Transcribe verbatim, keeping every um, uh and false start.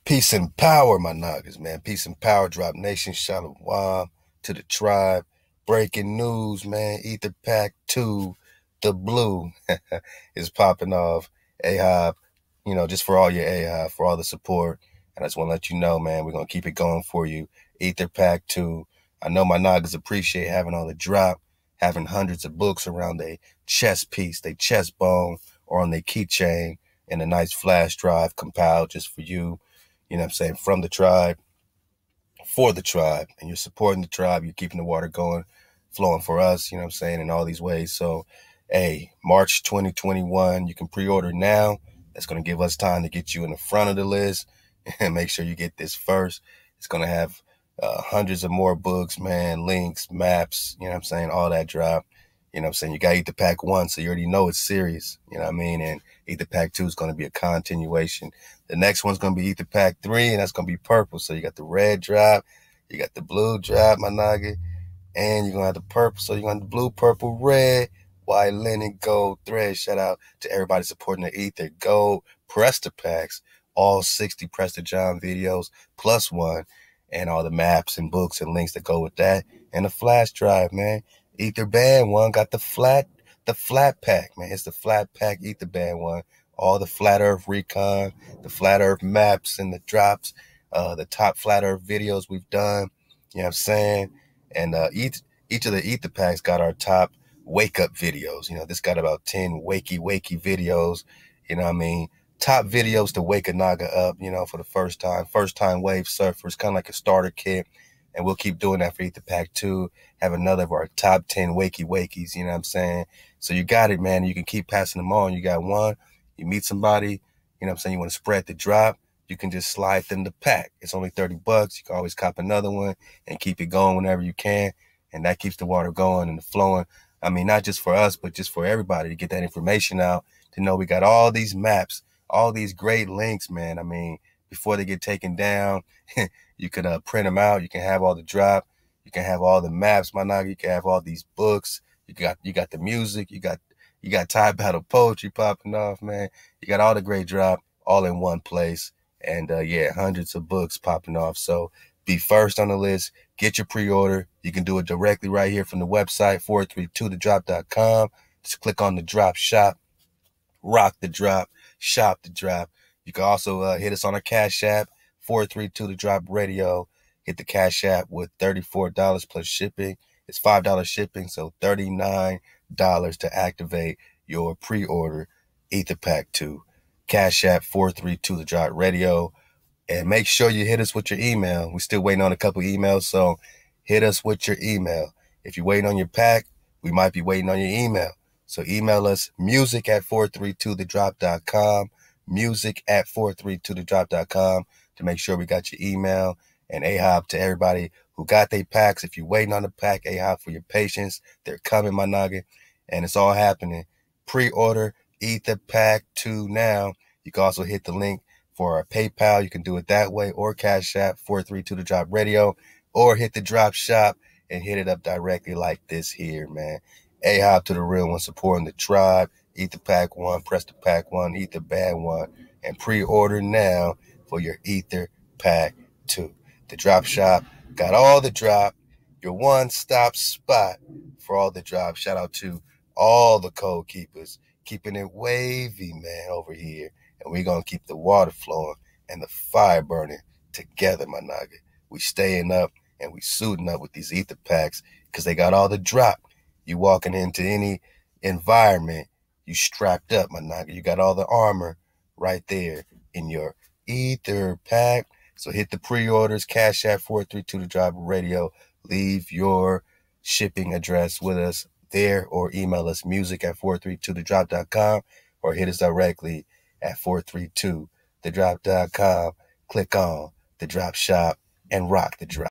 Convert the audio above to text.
Peace and power, my niggas, man. Peace and power, Drop Nation, Shalom to the tribe. Breaking news, man. Ether Pack two, the blue, is popping off. Ahab, you know, just for all your Ahab, for all the support. And I just want to let you know, man, we're going to keep it going for you. Ether Pack two. I know my niggas appreciate having all the drop, having hundreds of books around their chest piece, their chest bone, or on their keychain, and a nice flash drive compiled just for you. You know what I'm saying, from the tribe, for the tribe, and you're supporting the tribe, you're keeping the water going, flowing for us, you know what I'm saying, in all these ways. So, hey, March twenty twenty-one, you can pre-order now. That's going to give us time to get you in the front of the list and make sure you get this first. It's going to have uh, hundreds of more books, man, links, maps, you know what I'm saying, all that drop. You know what I'm saying? You got Ether Pack one, so you already know it's serious, you know what I mean? And Ether Pack two is going to be a continuation. The next one's going to be Ether Pack three, and that's going to be purple. So you got the red drop, you got the blue drop, my nugget, and you're going to have the purple. So you're going to have the blue, purple, red, white, linen, gold, thread. Shout out to everybody supporting the Ether Gold Presta Packs, all sixty Presta John videos, plus one, and all the maps and books and links that go with that, and the flash drive, man. Ether Band one got the flat, the flat pack, man. It's the flat pack Ether Band one. All the flat earth recon, the flat earth maps and the drops, uh, the top flat earth videos we've done. You know what I'm saying? And uh, each each of the Ether packs got our top wake up videos. You know, this got about ten wakey wakey videos. You know what I mean? Top videos to wake a naga up, you know, for the first time. First time wave surfers, kind of like a starter kit. And we'll keep doing that for Ether Pack two. Have another of our top ten wakey wakies, you know what I'm saying? So you got it, man. You can keep passing them on. You got one, you meet somebody, you know what I'm saying, you want to spread the drop, you can just slide them the pack. It's only thirty bucks. You can always cop another one and keep it going whenever you can. And that keeps the water going and the flowing. I mean, not just for us, but just for everybody to get that information out, to know we got all these maps, all these great links, man. I mean, before they get taken down, you can uh, print them out. You can have all the drop. You can have all the maps, my nigga. You can have all these books. You got you got the music. You got you got Thai battle poetry popping off, man. You got all the great drop all in one place. And uh, yeah, hundreds of books popping off. So be first on the list. Get your pre-order. You can do it directly right here from the website, four three two the drop dot com. Just click on the drop shop. Rock the drop. Shop the drop. You can also uh, hit us on our Cash App, four three two the drop radio. Hit the Cash App with thirty-four dollars plus shipping. It's five dollars shipping, so thirty-nine dollars to activate your pre-order Ether Pack two. Cash App, four three two the drop radio. And make sure you hit us with your email. We're still waiting on a couple emails, so hit us with your email. If you're waiting on your pack, we might be waiting on your email. So email us music at four three two the drop dot com. Music at four three two the drop dot com to make sure we got your email. And Ahab, to everybody who got their packs, if you're waiting on the pack, Ahab, for your patience, they're coming, my nugget, and it's all happening. Pre-order Ether Pack two now. You can also hit the link for our PayPal. You can do it that way, or Cash App, four three two the drop radio, or hit the drop shop and hit it up directly like this here, man. Ahab to the real one, supporting the tribe. Ether Pack one, Presta Pack one, Ether Band one, and pre-order now for your Ether Pack two. The drop shop got all the drop, your one-stop spot for all the drop. Shout out to all the code keepers, keeping it wavy, man, over here. And we're going to keep the water flowing and the fire burning together, my nugget. We staying up and we suiting up with these Ether Packs because they got all the drop. You walking into any environment, you strapped up, my nugget. You got all the armor right there in your Ether Pack. So hit the pre-orders, Cash App, four three two the drop radio. Leave your shipping address with us there, or email us music at four three two the drop dot com, or hit us directly at four three two the drop dot com. Click on the drop shop and rock the drop.